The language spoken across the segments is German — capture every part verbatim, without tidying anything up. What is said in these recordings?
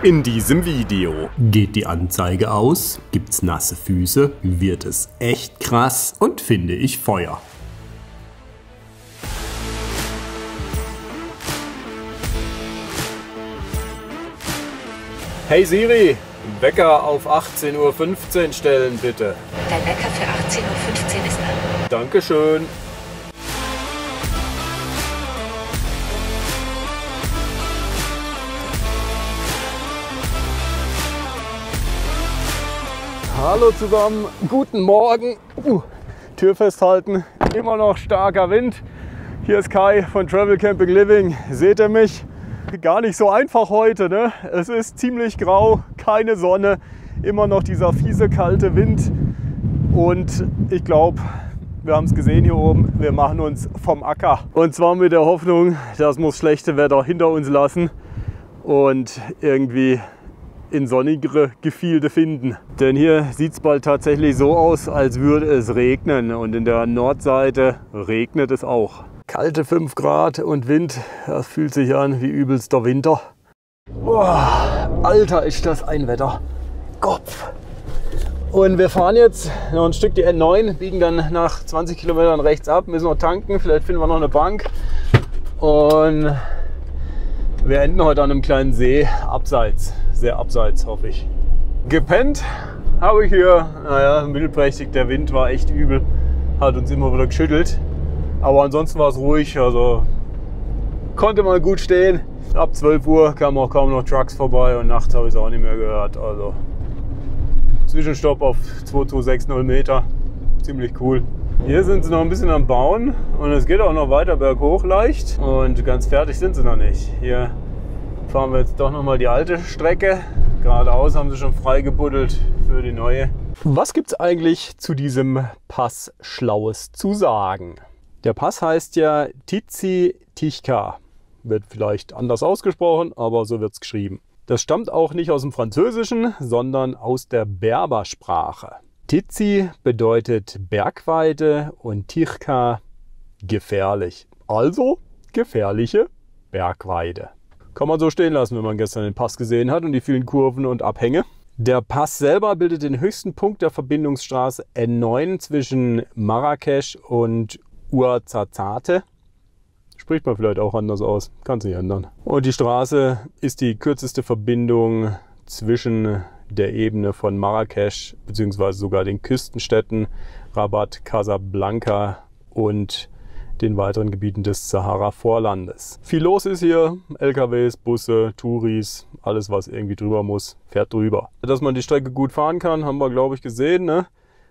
In diesem Video geht die Anzeige aus, gibt's nasse Füße, wird es echt krass und finde ich Feuer. Hey Siri, Wecker auf achtzehn Uhr fünfzehn stellen bitte. Dein Wecker für achtzehn Uhr fünfzehn ist an. Dankeschön. Hallo zusammen, guten Morgen. Uh, Tür festhalten, immer noch starker Wind. Hier ist Kai von Travel Camping Living. Seht ihr mich? Gar nicht so einfach heute, ne? Es ist ziemlich grau, keine Sonne, immer noch dieser fiese kalte Wind. Und ich glaube, wir haben es gesehen hier oben, wir machen uns vom Acker. Und zwar mit der Hoffnung, das muss schlechte Wetter hinter uns lassen und irgendwie in sonnigere Gefilde finden. Denn hier sieht es bald tatsächlich so aus, als würde es regnen. Und in der Nordseite regnet es auch. Kalte fünf Grad und Wind, das fühlt sich an wie übelster Winter. Boah, Alter, ist das ein Wetter. Kopf. Und wir fahren jetzt noch ein Stück die N neun, biegen dann nach zwanzig Kilometern rechts ab, müssen noch tanken, vielleicht finden wir noch eine Bank. Und wir enden heute an einem kleinen See, abseits, sehr abseits, hoffe ich. Gepennt habe ich hier, naja, mittelprächtig, der Wind war echt übel, hat uns immer wieder geschüttelt. Aber ansonsten war es ruhig, also konnte man gut stehen. Ab zwölf Uhr kamen auch kaum noch Trucks vorbei und nachts habe ich es auch nicht mehr gehört. Also Zwischenstopp auf zweitausendzweihundertsechzig Meter, ziemlich cool. Hier sind sie noch ein bisschen am Bauen und es geht auch noch weiter berghoch leicht und ganz fertig sind sie noch nicht. Hier fahren wir jetzt doch noch mal die alte Strecke. Geradeaus haben sie schon frei gebuddelt für die neue. Was gibt es eigentlich zu diesem Pass Schlaues zu sagen? Der Pass heißt ja Tizi Tichka. Wird vielleicht anders ausgesprochen, aber so wird es geschrieben. Das stammt auch nicht aus dem Französischen, sondern aus der Berbersprache. Tizi bedeutet Bergweide und Tichka gefährlich. Also gefährliche Bergweide. Kann man so stehen lassen, wenn man gestern den Pass gesehen hat und die vielen Kurven und Abhänge. Der Pass selber bildet den höchsten Punkt der Verbindungsstraße N neun zwischen Marrakesch und Ouarzazate. Spricht man vielleicht auch anders aus, kann sich ändern. Und die Straße ist die kürzeste Verbindung zwischen der Ebene von Marrakesch bzw. sogar den Küstenstädten Rabat, Casablanca und den weiteren Gebieten des Sahara-Vorlandes. Viel los ist hier, L K Ws, Busse, Touris, alles was irgendwie drüber muss, fährt drüber. Dass man die Strecke gut fahren kann, haben wir glaube ich gesehen, ne?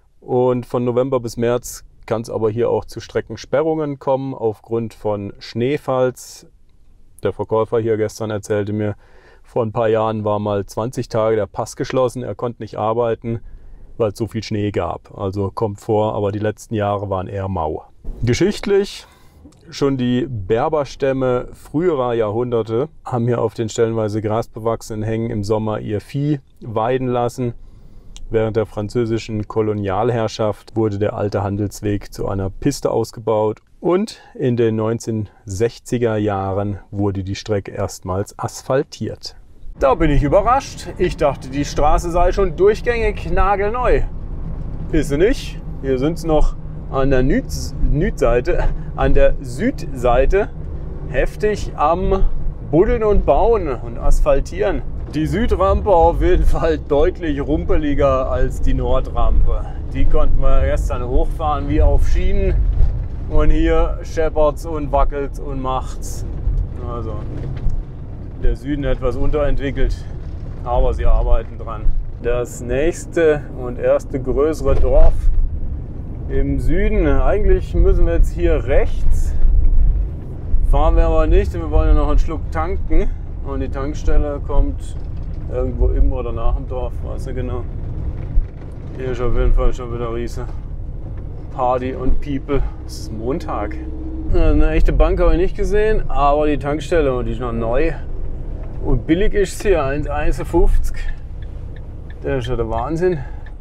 Und von November bis März kann es aber hier auch zu Streckensperrungen kommen aufgrund von Schneefalls. Der Verkäufer hier gestern erzählte mir, vor ein paar Jahren war mal zwanzig Tage der Pass geschlossen, er konnte nicht arbeiten, weil es so viel Schnee gab. Also kommt vor, aber die letzten Jahre waren eher mau. Geschichtlich, schon die Berberstämme früherer Jahrhunderte haben hier auf den stellenweise grasbewachsenen Hängen im Sommer ihr Vieh weiden lassen. Während der französischen Kolonialherrschaft wurde der alte Handelsweg zu einer Piste ausgebaut und in den neunzehnhundertsechziger Jahren wurde die Strecke erstmals asphaltiert. Da bin ich überrascht. Ich dachte, die Straße sei schon durchgängig nagelneu. Ist sie nicht. Hier sind es noch an der Nüdseite, an der Südseite heftig am Buddeln und Bauen und Asphaltieren. Die Südrampe auf jeden Fall deutlich rumpeliger als die Nordrampe. Die konnten wir gestern hochfahren wie auf Schienen. Und hier scheppert's und wackelt's und macht's. Also der Süden etwas unterentwickelt, aber sie arbeiten dran. Das nächste und erste größere Dorf im Süden. Eigentlich müssen wir jetzt hier rechts. Fahren wir aber nicht, denn wir wollen ja noch einen Schluck tanken. Und die Tankstelle kommt irgendwo im oder nach dem Dorf, weiß nicht genau. Hier ist auf jeden Fall schon wieder riese Party und People. Es ist Montag. Eine echte Bank habe ich nicht gesehen, aber die Tankstelle, die ist noch neu. Und billig ist es hier, eins fünfzig. Das ist ja der Wahnsinn.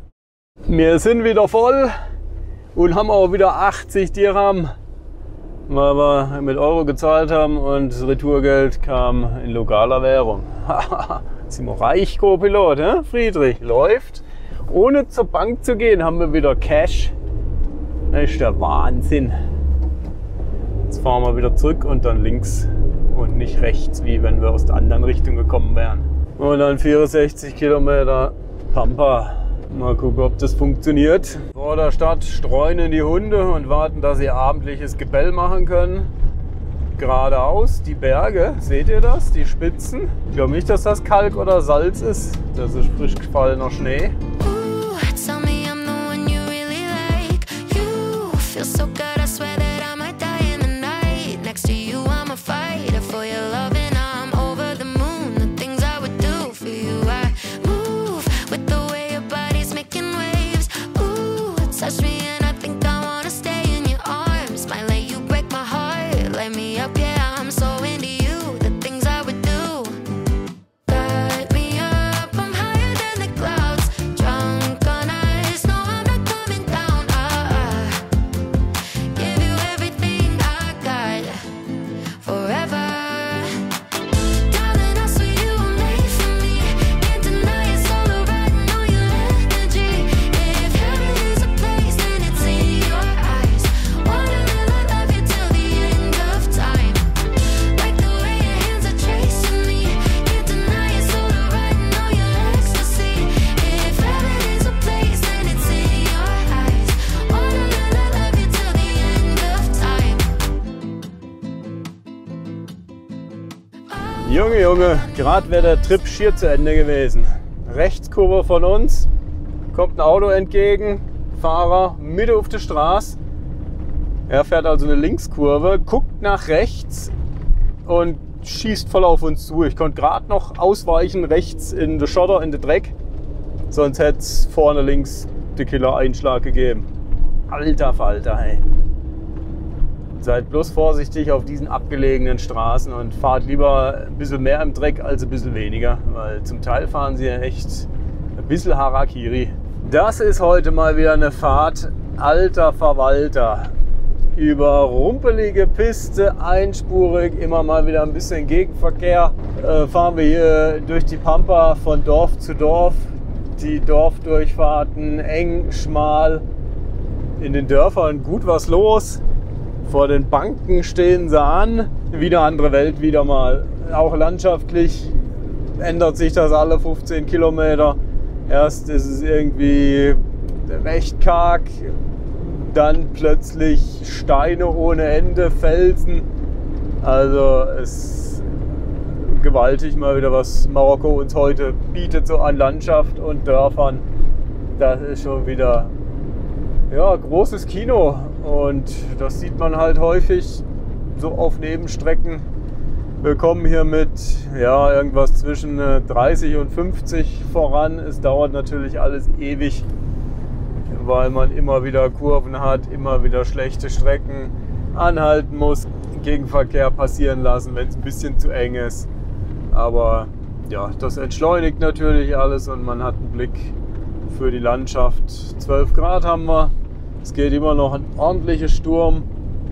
Wir sind wieder voll und haben auch wieder achtzig Dirham, weil wir mit Euro gezahlt haben und das Retourgeld kam in lokaler Währung. Sind wir reich, Co-Pilot, ne? Friedrich, läuft. Ohne zur Bank zu gehen, haben wir wieder Cash. Das ist der Wahnsinn. Jetzt fahren wir wieder zurück und dann links und nicht rechts, wie wenn wir aus der anderen Richtung gekommen wären. Und dann vierundsechzig Kilometer Pampa. Mal gucken, ob das funktioniert. Vor der Stadt streunen die Hunde und warten, dass sie abendliches Gebell machen können. Geradeaus, die Berge, seht ihr das? Die Spitzen. Ich glaube nicht, dass das Kalk oder Salz ist. Das ist frisch gefallener Schnee. Junge, Junge, gerade wäre der Trip schier zu Ende gewesen. Rechtskurve von uns, kommt ein Auto entgegen, Fahrer Mitte auf der Straße. Er fährt also eine Linkskurve, guckt nach rechts und schießt voll auf uns zu. Ich konnte gerade noch ausweichen, rechts in den Schotter, in den Dreck. Sonst hätte es vorne links den Killer-Einschlag gegeben. Alter Falter, hey. Seid bloß vorsichtig auf diesen abgelegenen Straßen und fahrt lieber ein bisschen mehr im Dreck als ein bisschen weniger, weil zum Teil fahren sie echt ein bisschen Harakiri. Das ist heute mal wieder eine Fahrt, alter Verwalter. Über rumpelige Piste, einspurig, immer mal wieder ein bisschen Gegenverkehr. Äh, fahren wir hier durch die Pampa von Dorf zu Dorf. Die Dorfdurchfahrten eng, schmal, in den Dörfern gut was los. Vor den Banken stehen sie an. Wieder andere Welt, wieder mal. Auch landschaftlich ändert sich das alle fünfzehn Kilometer. Erst ist es irgendwie recht karg, dann plötzlich Steine ohne Ende, Felsen. Also es ist gewaltig mal wieder, was Marokko uns heute bietet, so an Landschaft und Dörfern. Das ist schon wieder ja, großes Kino. Und das sieht man halt häufig so auf Nebenstrecken. Wir kommen hier mit ja, irgendwas zwischen dreißig und fünfzig voran. Es dauert natürlich alles ewig, weil man immer wieder Kurven hat, immer wieder schlechte Strecken, anhalten muss, Gegenverkehr passieren lassen, wenn es ein bisschen zu eng ist. Aber ja, das entschleunigt natürlich alles und man hat einen Blick für die Landschaft. zwölf Grad haben wir. Es geht immer noch ein ordentlicher Sturm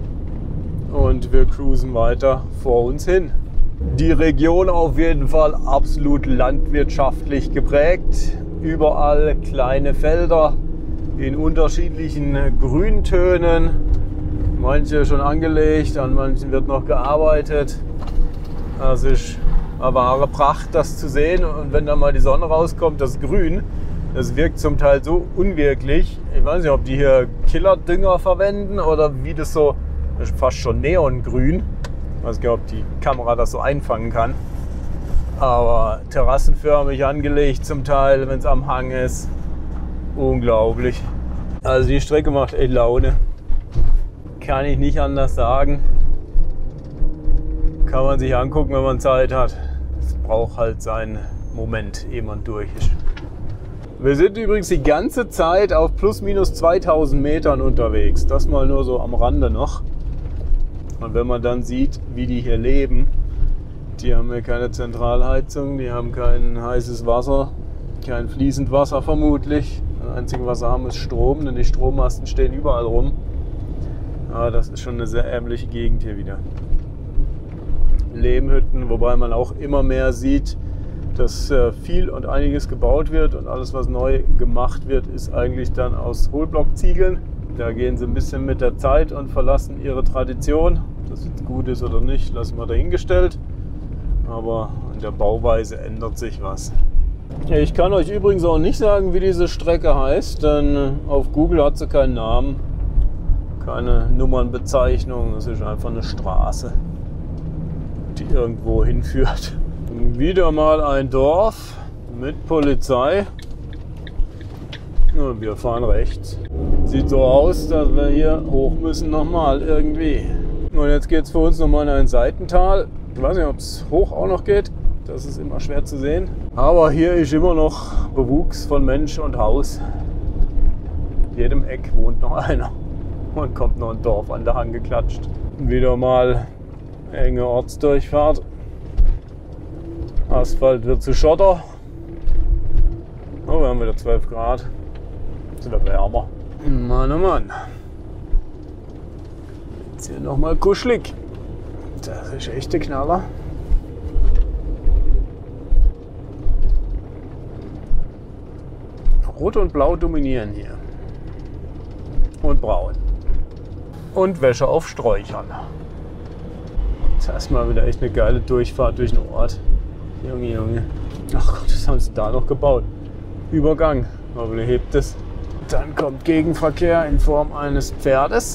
und wir cruisen weiter vor uns hin. Die Region auf jeden Fall absolut landwirtschaftlich geprägt. Überall kleine Felder in unterschiedlichen Grüntönen. Manche schon angelegt, an manchen wird noch gearbeitet. Das ist eine wahre Pracht, das zu sehen. Und wenn dann mal die Sonne rauskommt, das Grün, das wirkt zum Teil so unwirklich. Ich weiß nicht, ob die hier Killerdünger verwenden oder wie das so, das ist fast schon neongrün. Ich weiß nicht, ob die Kamera das so einfangen kann. Aber terrassenförmig angelegt zum Teil, wenn es am Hang ist. Unglaublich. Also die Strecke macht echt Laune. Kann ich nicht anders sagen. Kann man sich angucken, wenn man Zeit hat. Es braucht halt seinen Moment, ehe man durch ist. Wir sind übrigens die ganze Zeit auf plus minus zweitausend Metern unterwegs. Das mal nur so am Rande noch. Und wenn man dann sieht, wie die hier leben, die haben hier keine Zentralheizung, die haben kein heißes Wasser, kein fließend Wasser vermutlich. Das Einzige, was sie haben, ist Strom, denn die Strommasten stehen überall rum. Aber das ist schon eine sehr ärmliche Gegend hier wieder. Lehmhütten, wobei man auch immer mehr sieht, dass äh, viel und einiges gebaut wird und alles, was neu gemacht wird, ist eigentlich dann aus Hohlblockziegeln. Da gehen sie ein bisschen mit der Zeit und verlassen ihre Tradition. Ob das jetzt gut ist oder nicht, lassen wir dahingestellt. Aber an der Bauweise ändert sich was. Ich kann euch übrigens auch nicht sagen, wie diese Strecke heißt, denn auf Google hat sie keinen Namen, keine Nummernbezeichnung. Es ist einfach eine Straße, die irgendwo hinführt. Wieder mal ein Dorf mit Polizei. Und wir fahren rechts. Sieht so aus, dass wir hier hoch müssen nochmal irgendwie. Und jetzt geht es für uns nochmal in ein Seitental. Ich weiß nicht, ob es hoch auch noch geht. Das ist immer schwer zu sehen. Aber hier ist immer noch Bewuchs von Mensch und Haus. In jedem Eck wohnt noch einer. Und kommt noch ein Dorf an der Hand geklatscht. Wieder mal enge Ortsdurchfahrt. Asphalt wird zu Schotter. Oh, wir haben wieder zwölf Grad. Ist wieder wärmer. Mann, oh Mann. Jetzt hier nochmal kuschelig. Das ist echt der Knaller. Rot und Blau dominieren hier. Und Braun. Und Wäsche auf Sträuchern. Das ist mal wieder echt eine geile Durchfahrt durch den Ort. Junge, Junge. Ach Gott, was haben sie da noch gebaut? Übergang. Aber hebt es. Dann kommt Gegenverkehr in Form eines Pferdes.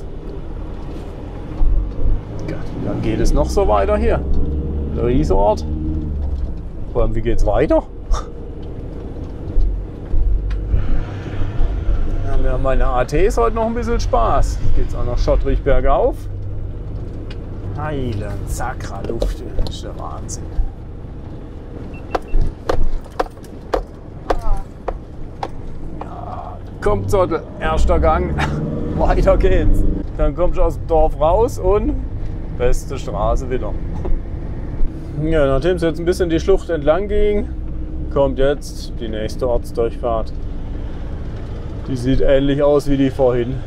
Gott, wie lange geht es noch so weiter hier? Der Riesenort. Vor allem, wie geht es weiter? Ja, wir haben meine A Ts heute noch ein bisschen Spaß. Jetzt geht es auch noch schottrig bergauf. Heiland, Sakra Luft, das ist der Wahnsinn. Ja, kommt Zottel, erster Gang, weiter geht's. Dann kommst du aus dem Dorf raus und beste Straße wieder. Ja, nachdem es jetzt ein bisschen die Schlucht entlang ging, kommt jetzt die nächste Ortsdurchfahrt. Die sieht ähnlich aus wie die vorhin.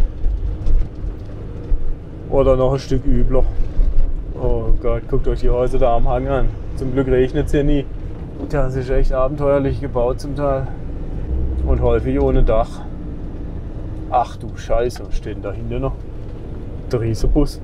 Oder noch ein Stück übler. Oh Gott, guckt euch die Häuser da am Hang an. Zum Glück regnet es hier nie. Das ist echt abenteuerlich gebaut zum Teil. Und häufig ohne Dach. Ach du Scheiße, was steht denn da hinten noch? Der Riesenbus.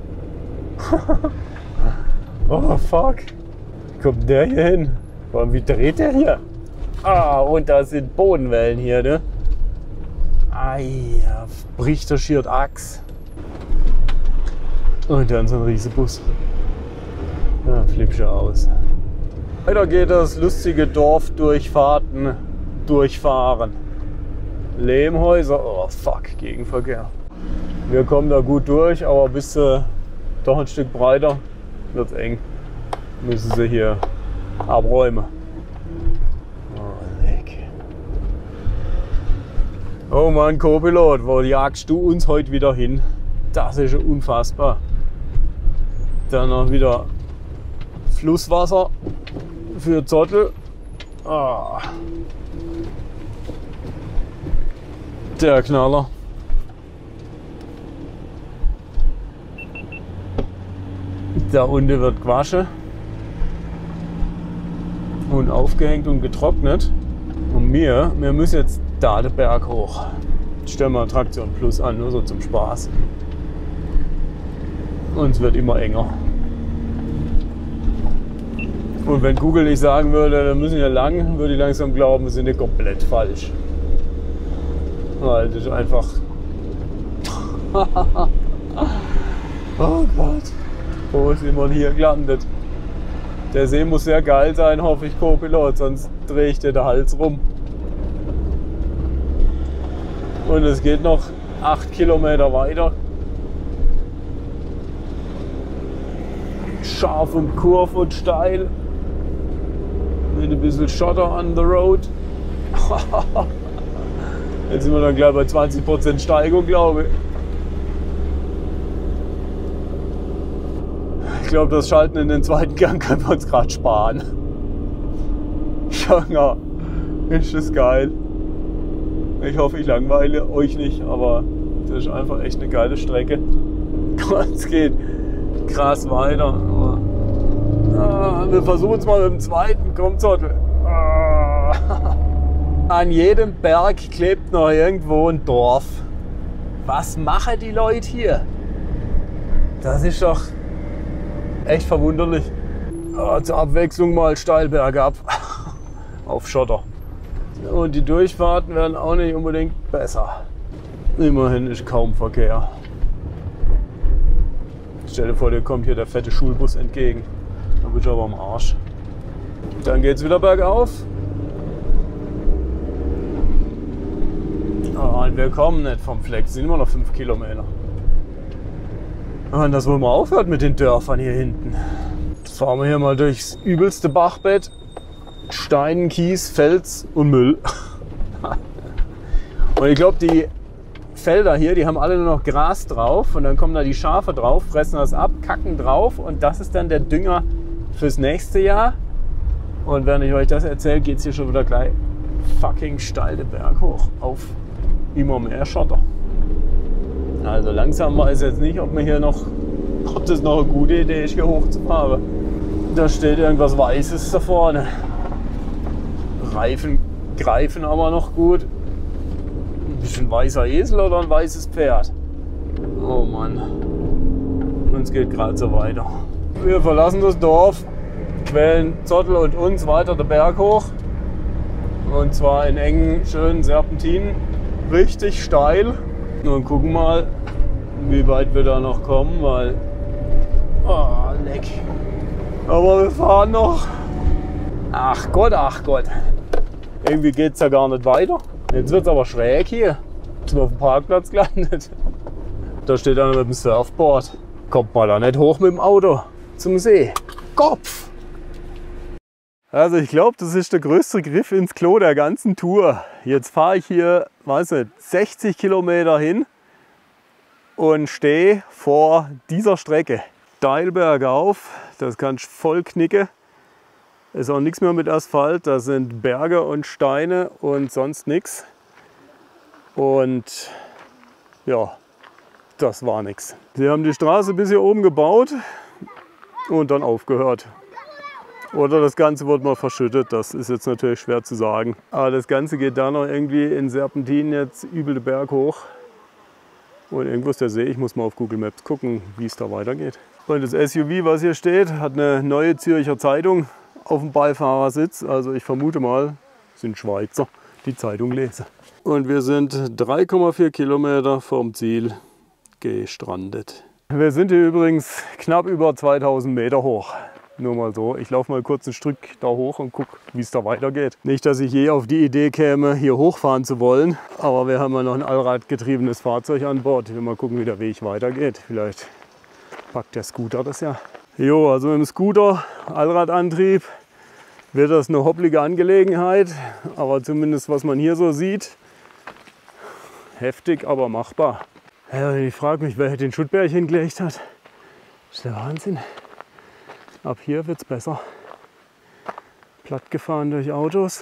Oh fuck. Wie kommt der hier hin? Vor allem, wie dreht der hier? Ah, und da sind Bodenwellen hier, ne? Ei, bricht der schiert Achs. Und dann so ein Riesenbus. Ja, flippst du aus. Weiter geht das lustige Dorf durchfahrten, durchfahren. Lehmhäuser, oh fuck, Gegenverkehr. Wir kommen da gut durch, aber bis äh, doch ein Stück breiter wird es eng. Müssen sie hier abräumen. Oh, leck. Oh Mann, Co-Pilot, wo jagst du uns heute wieder hin? Das ist ja unfassbar. Dann noch wieder Flusswasser für Zottel. Ah. Der Knaller. Da unten wird gewaschen und aufgehängt und getrocknet. Und wir, wir müssen jetzt da den Berg hoch. Stellen wir Traktion Plus an, nur so zum Spaß. Und es wird immer enger. Und wenn Google nicht sagen würde, wir müssen hier lang, würde ich langsam glauben, wir sind hier komplett falsch. Weil das ist einfach... Oh Gott. Wo ist man hier gelandet? Der See muss sehr geil sein, hoffe ich, Co-Pilot, sonst drehe ich dir den Hals rum. Und es geht noch acht Kilometer weiter. Scharf und kurv und steil. Mit ein bisschen Schotter on the road. Jetzt sind wir dann gleich bei zwanzig Prozent Steigung, glaube ich. Ich glaube, das Schalten in den zweiten Gang können wir uns gerade sparen. Junge, ist das geil. Ich hoffe, ich langweile euch nicht, aber das ist einfach echt eine geile Strecke. Es geht krass weiter. Ah, wir versuchen es mal mit dem zweiten. Komm, Zottel. An jedem Berg klebt noch irgendwo ein Dorf. Was machen die Leute hier? Das ist doch echt verwunderlich. Oh, zur Abwechslung mal steil bergab auf Schotter. Und die Durchfahrten werden auch nicht unbedingt besser. Immerhin ist kaum Verkehr. Stell dir vor, dir kommt hier der fette Schulbus entgegen. Dann bist du aber am Arsch. Dann geht es wieder bergauf. Oh, und wir kommen nicht vom Fleck, es sind immer noch fünf Kilometer. Und das wohl mal aufhört mit den Dörfern hier hinten. Jetzt fahren wir hier mal durchs übelste Bachbett. Stein, Kies, Fels und Müll. Und ich glaube, die Felder hier, die haben alle nur noch Gras drauf und dann kommen da die Schafe drauf, fressen das ab, kacken drauf und das ist dann der Dünger fürs nächste Jahr. Und während ich euch das erzähle, geht es hier schon wieder gleich fucking steil den Berg hoch auf immer mehr Schotter. Also langsam weiß ich jetzt nicht, ob man hier noch, ob das noch eine gute Idee ist, hier hochzufahren. Da steht irgendwas Weißes da vorne. Reifen greifen aber noch gut. Ein bisschen weißer Esel oder ein weißes Pferd. Oh Mann. Und es geht gerade so weiter. Wir verlassen das Dorf, quälen Zottel und uns weiter den Berg hoch. Und zwar in engen, schönen Serpentinen. Richtig steil. Und gucken mal, wie weit wir da noch kommen, weil... Oh, leck. Aber wir fahren noch. Ach Gott, ach Gott. Irgendwie geht es ja gar nicht weiter. Jetzt wird es aber schräg hier. Jetzt sind wir auf dem Parkplatz gelandet. Da steht einer mit dem Surfboard. Kommt mal da nicht hoch mit dem Auto zum See. Kopf! Also ich glaube, das ist der größte Griff ins Klo der ganzen Tour. Jetzt fahre ich hier, weiß nicht, sechzig Kilometer hin und stehe vor dieser Strecke. Steil bergauf, das kann ich voll knicken. Ist auch nichts mehr mit Asphalt, da sind Berge und Steine und sonst nichts. Und ja, das war nichts. Sie haben die Straße bis hier oben gebaut und dann aufgehört. Oder das Ganze wird mal verschüttet, das ist jetzt natürlich schwer zu sagen. Aber das Ganze geht da noch irgendwie in Serpentinen jetzt übel den Berg hoch. Und irgendwo ist der See, ich muss mal auf Google Maps gucken, wie es da weitergeht. Und das S U V, was hier steht, hat eine Neue Zürcher Zeitung auf dem Beifahrersitz. Also ich vermute mal, sind Schweizer, die Zeitung lesen. Und wir sind drei Komma vier Kilometer vom Ziel gestrandet. Wir sind hier übrigens knapp über zweitausend Meter hoch. Nur mal so. Ich laufe mal kurz ein Stück da hoch und gucke, wie es da weitergeht. Nicht, dass ich je auf die Idee käme, hier hochfahren zu wollen. Aber wir haben ja noch ein allradgetriebenes Fahrzeug an Bord. Ich will mal gucken, wie der Weg weitergeht. Vielleicht packt der Scooter das ja. Jo, also mit dem Scooter, Allradantrieb, wird das eine hopplige Angelegenheit. Aber zumindest, was man hier so sieht, heftig, aber machbar. Ja, ich frage mich, wer den Schuttberg hingelegt hat. Das ist der Wahnsinn. Ab hier wird es besser. Platt gefahren durch Autos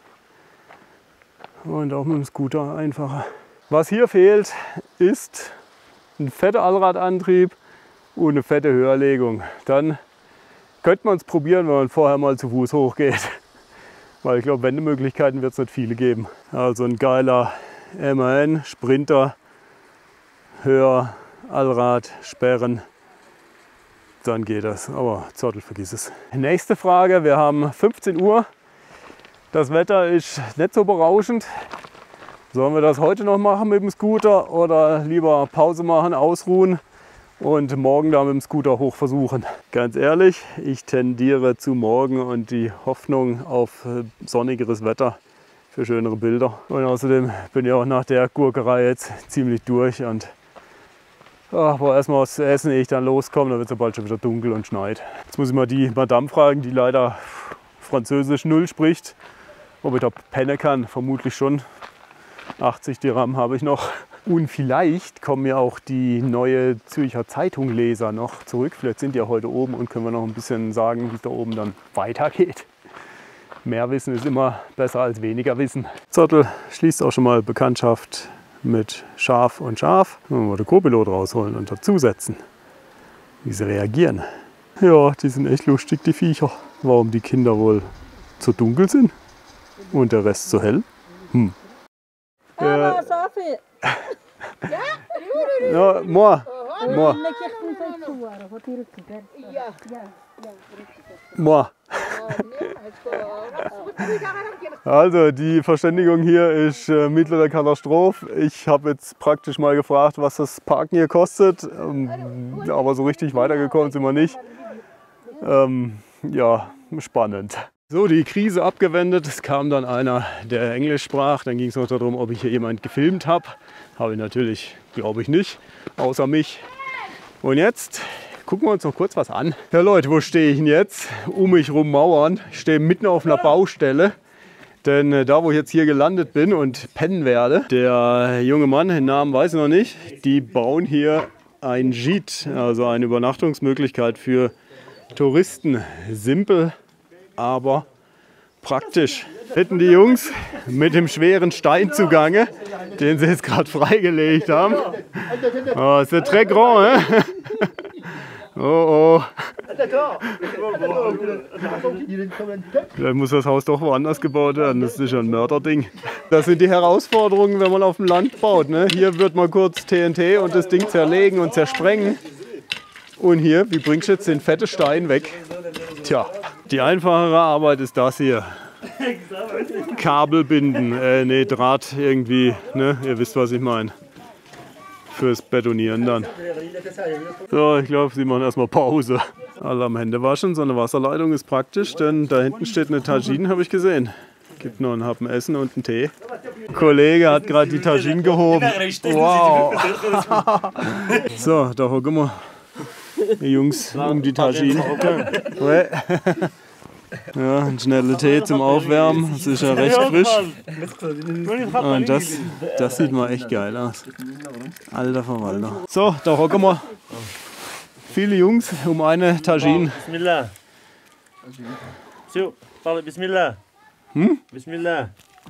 und auch mit dem Scooter einfacher. Was hier fehlt, ist ein fetter Allradantrieb und eine fette Höherlegung. Dann könnte man es probieren, wenn man vorher mal zu Fuß hochgeht. Weil ich glaube, Wendemöglichkeiten wird es nicht viele geben. Also ein geiler M A N, Sprinter, Höher, Allrad, Sperren. Dann geht das, aber Zottel, vergiss es. Nächste Frage, wir haben fünfzehn Uhr. Das Wetter ist nicht so berauschend. Sollen wir das heute noch machen mit dem Scooter oder lieber Pause machen, ausruhen und morgen da mit dem Scooter hoch versuchen? Ganz ehrlich, ich tendiere zu morgen und die Hoffnung auf sonnigeres Wetter für schönere Bilder. Und außerdem bin ich auch nach der Gurkerei jetzt ziemlich durch und Ach, aber erstmal was zu essen, ehe ich dann loskomme, dann wird es ja bald schon wieder dunkel und schneit. Jetzt muss ich mal die Madame fragen, die leider Französisch null spricht, ob ich da pennen kann. Vermutlich schon. achtzig Dirham habe ich noch. Und vielleicht kommen ja auch die Neue Zürcher Zeitung Leser noch zurück. Vielleicht sind die ja heute oben und können wir noch ein bisschen sagen, wie es da oben dann weitergeht. Mehr Wissen ist immer besser als weniger Wissen. Zottel schließt auch schon mal Bekanntschaft mit Schaf und Schaf. Wenn wir den Co-Pilot rausholen und dazusetzen, wie sie reagieren. Ja, die sind echt lustig, die Viecher. Warum die Kinder wohl so dunkel sind und der Rest so hell. Hm. Ja, ja, moi, moi. moi. Also die Verständigung hier ist äh, mittlere Katastrophe. Ich habe jetzt praktisch mal gefragt, was das Parken hier kostet, ähm, aber so richtig weitergekommen sind wir nicht. Ähm, ja, spannend. So, die Krise abgewendet. Es kam dann einer, der Englisch sprach. Dann ging es noch darum, ob ich hier jemand gefilmt habe. Habe ich natürlich, glaube ich nicht, außer mich. Und jetzt gucken wir uns noch kurz was an. Ja Leute, wo stehe ich denn jetzt? Um mich rum Mauern. Ich stehe mitten auf einer Baustelle. Denn äh, da, wo ich jetzt hier gelandet bin und pennen werde, der junge Mann, den Namen weiß ich noch nicht, die bauen hier ein Gîte, also eine Übernachtungsmöglichkeit für Touristen. Simpel, aber praktisch. Hinten die Jungs mit dem schweren Stein zugange, den sie jetzt gerade freigelegt haben. Oh, c'est très grand, hein? Oh oh. Vielleicht muss das Haus doch woanders gebaut werden. Das ist ja ein Mörderding. Das sind die Herausforderungen, wenn man auf dem Land baut. Ne? Hier wird man kurz T N T und das Ding zerlegen und zersprengen. Und hier, wie bringst du jetzt den fetten Stein weg? Tja, die einfachere Arbeit ist das hier. Kabel binden, äh, nee, Draht irgendwie, ne? Ihr wisst, was ich meine. Fürs Betonieren dann. So, ich glaube, sie machen erstmal Pause. Alle am Hände waschen, so eine Wasserleitung ist praktisch, denn da hinten steht eine Tagine, habe ich gesehen. Gibt noch einen Happen Essen und einen Tee. Ein Kollege hat gerade die Tagine gehoben. Wow! So, da hocken wir. Die Jungs um die Tagine. Ja, ein schneller Tee zum Aufwärmen. Das ist ja recht frisch. Und das, das sieht mal echt geil aus. Alter Verwalter. So, da hocken wir. Viele Jungs um eine Tagine. Bismillah. So, Bismillah. Hm? Bismillah.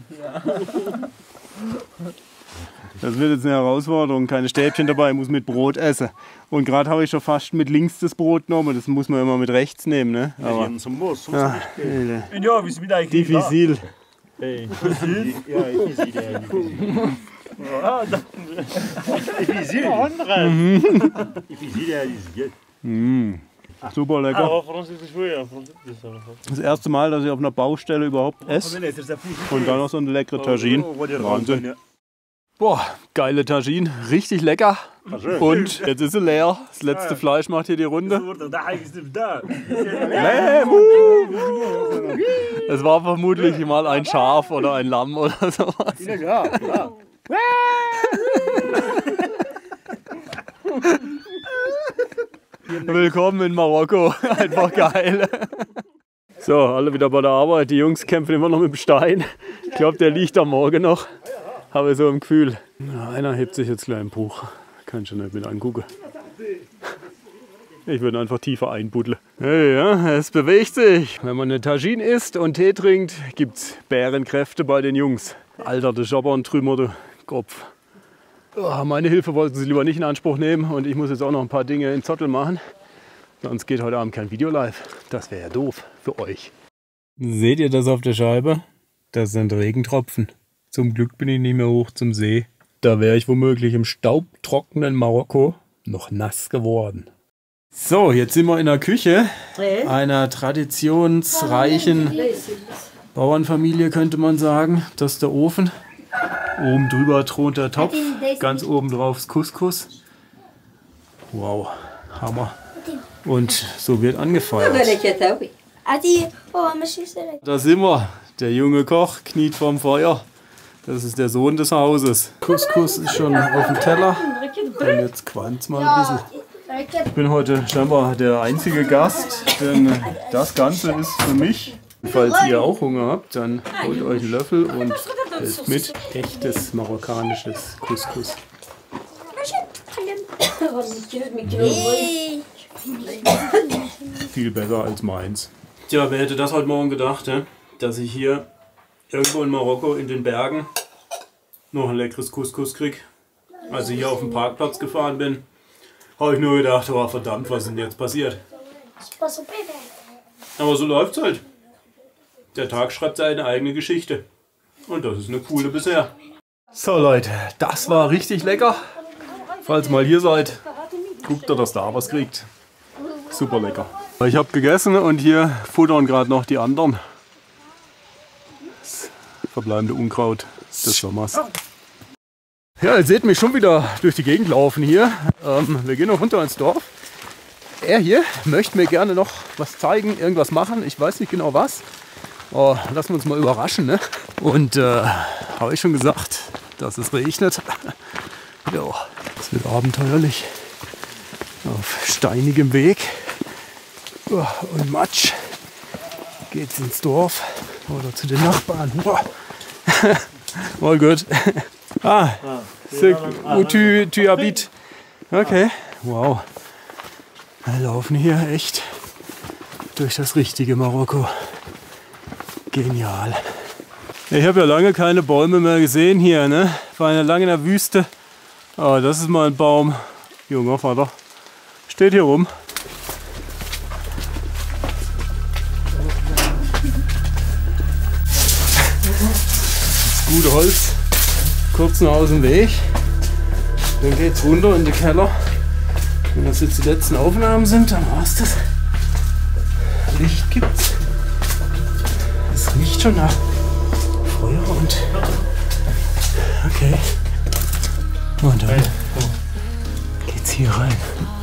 Das wird jetzt eine Herausforderung. Keine Stäbchen dabei, ich muss mit Brot essen. Und gerade habe ich schon fast mit links das Brot genommen. Das muss man immer mit rechts nehmen. Ne? Aber, ja, diffizil. Mm. Super lecker. Das erste Mal, dass ich auf einer Baustelle überhaupt esse. Und dann noch so eine leckere Tagine. Wahnsinn. Boah, geile Tagine, richtig lecker. Und jetzt ist sie leer. Das letzte Fleisch macht hier die Runde. Es war vermutlich mal ein Schaf oder ein Lamm oder sowas. Willkommen in Marokko, einfach geil. So, alle wieder bei der Arbeit. Die Jungs kämpfen immer noch mit dem Stein. Ich glaube, der liegt am Morgen noch. Habe so im Gefühl. Na, einer hebt sich jetzt gleich im Buch. Kann ich schon nicht mit angucken. Ich würde einfach tiefer einbuddeln. Hey, ja, es bewegt sich. Wenn man eine Tagine isst und Tee trinkt, gibt es Bärenkräfte bei den Jungs. Alter, der Jobber und Trümmer, der Kopf. Oh, meine Hilfe wollten sie lieber nicht in Anspruch nehmen und ich muss jetzt auch noch ein paar Dinge in Zottel machen. Sonst geht heute Abend kein Video live. Das wäre ja doof für euch. Seht ihr das auf der Scheibe? Das sind Regentropfen. Zum Glück bin ich nicht mehr hoch zum See. Da wäre ich womöglich im staubtrockenen Marokko noch nass geworden. So, jetzt sind wir in der Küche einer traditionsreichen Bauernfamilie, könnte man sagen. Das ist der Ofen. Oben drüber thront der Topf. Ganz oben drauf ist Couscous. Wow, Hammer. Und so wird angefeuert. Da sind wir. Der junge Koch kniet vorm Feuer. Das ist der Sohn des Hauses. Couscous ist schon auf dem Teller. Und jetzt qualmt mal ein bisschen. Ich bin heute scheinbar der einzige Gast, denn das Ganze ist für mich. Falls ihr auch Hunger habt, dann holt euch einen Löffel und helft mit. Echtes marokkanisches Couscous. Viel besser als meins. Tja, wer hätte das heute Morgen gedacht, dass ich hier irgendwo in Marokko in den Bergen noch ein leckeres Couscous kriege. Als ich hier auf den Parkplatz gefahren bin, habe ich nur gedacht, oh verdammt, was ist denn jetzt passiert? Aber so läuft's halt. Der Tag schreibt seine eigene Geschichte. Und das ist eine coole bisher. So Leute, das war richtig lecker. Falls ihr mal hier seid, guckt ihr, dass da was kriegt. Super lecker. Ich habe gegessen und hier futtern gerade noch die anderen. Das verbleibende Unkraut des Sommers. Ja, ihr seht mich schon wieder durch die Gegend laufen hier. Ähm, wir gehen noch runter ins Dorf. Er hier möchte mir gerne noch was zeigen, irgendwas machen. Ich weiß nicht genau was. Oh, lassen wir uns mal überraschen, ne? Und äh, habe ich schon gesagt, dass es regnet. Jo, es wird abenteuerlich. Auf steinigem Weg oh, und Matsch geht's ins Dorf oder zu den Nachbarn. Oh gut. Ah, c'est où tu, tu habites? Okay, wow. Wir laufen hier echt durch das richtige Marokko. Genial. Ich habe ja lange keine Bäume mehr gesehen hier, ne? War ja lange in der Wüste. Oh, das ist mal ein Baum. Junger Vater. Steht hier rum. Das gute Holz. Kurz noch aus dem Weg. Dann geht's runter in den Keller. Wenn das jetzt die letzten Aufnahmen sind, dann war's das. Licht gibt's. Es riecht schon nach Feuer und. Okay. Und dann geht's hier rein.